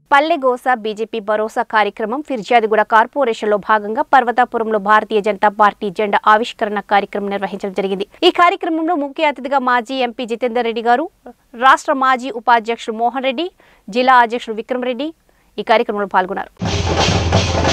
పల్లెగోస BJP భరోసా కార్యక్రమం ఫిర్యాదుగూడ కార్పొరేషన్లో భాగంగా పర్వతాపురంలో భారతీయ జనతా పార్టీ జెండా ఆవిష్కరణ కార్యక్రమం నిర్వహించడం జరిగింది. ఈ కార్యక్రమంలో ముఖ్య అతిథిగా మాజీ ఎంపీ జితేందర్ రెడ్డి గారు, రాష్ట్ర మాజీ ఉపాధ్యక్షుడు మోహన్ రెడ్డి, జిల్లా అధ్యక్షుడు విక్రమ్ రెడ్డి ఈ కార్యక్రమంలో పాల్గొన్నారు.